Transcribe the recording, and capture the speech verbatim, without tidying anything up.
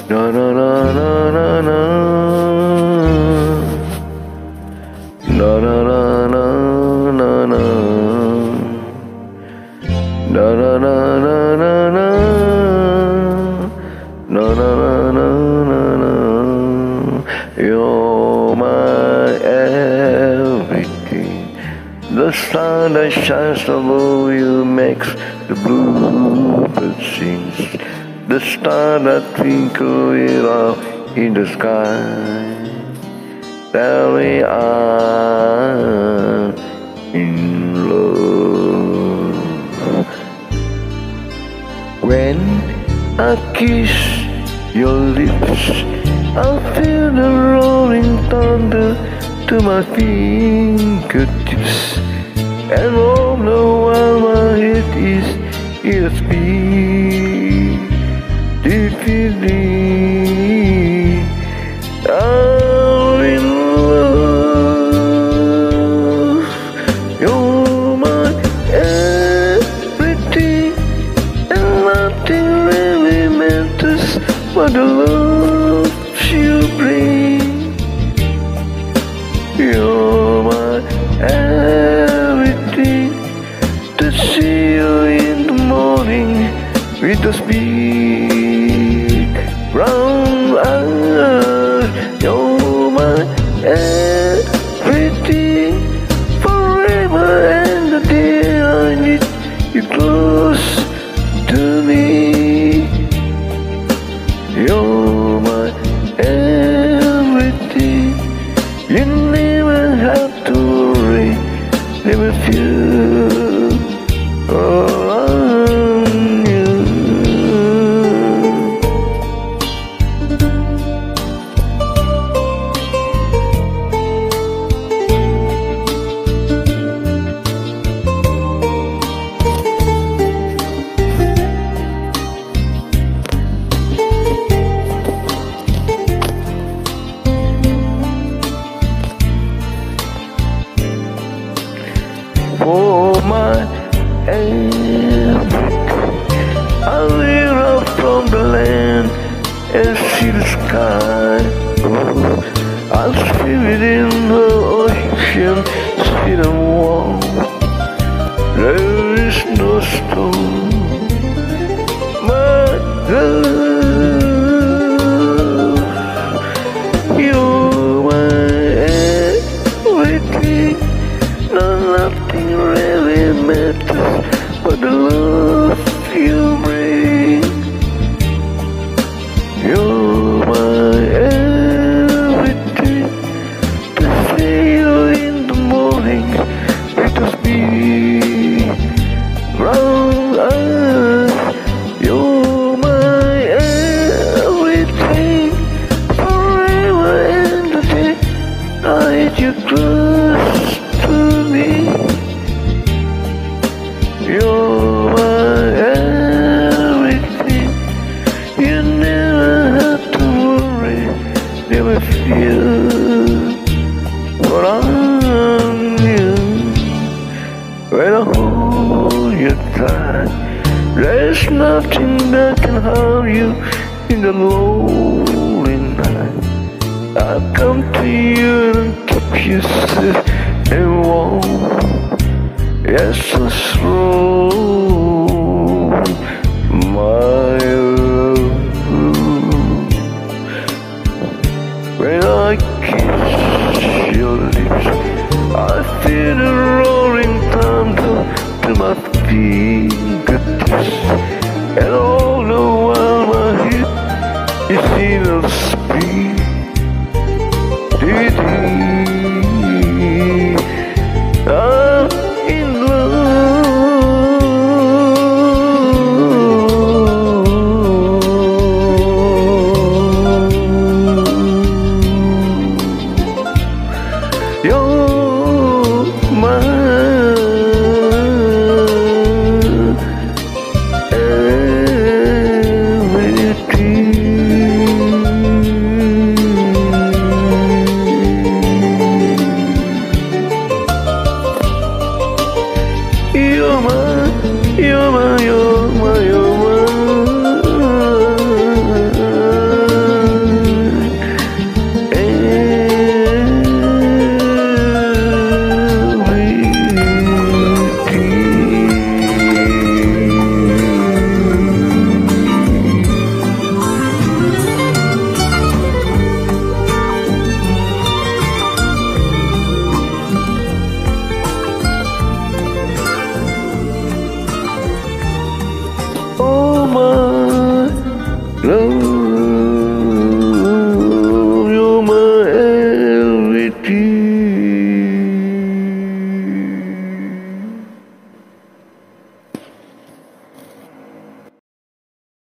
Na na na na na na. Na na na na na na. Na na na na na na. Na na na na na na. You're my everything. The sun that shines above you makes the bluebird sings. The star that twinkles out in the sky. Tell me I'm in love. When I kiss your lips, I feel the rolling thunder to my fingertips, and all the while my head is in a speed. Defeating, I'm in love. You're my everything, and nothing really matters but the love you bring. You're my everything. To see you in the morning with those big brown eyes. You're my everything. Forever and the day I need you close to me. You're my everything. You never have to worry, never feel around you. For my everything, I live up from the land and see the sky. Oh, I'll swim within the ocean, sweet and warm. There is no storm, my love. You're my everything. No, nothing really matters but the love you bring. You're my everything. To see you in the morning with those big brown eyes. You're my everything. Forever and the day I need you close to me. You're my everything. You never have to worry, never feel what I'm you. When I hold you tight, there's nothing that can harm you in the lonely night. I come to you and keep you safe and warm. Yes, so slow, my love. When I kiss your lips, I feel the rolling thunder to my fingertips, and all the while my head is in a spin.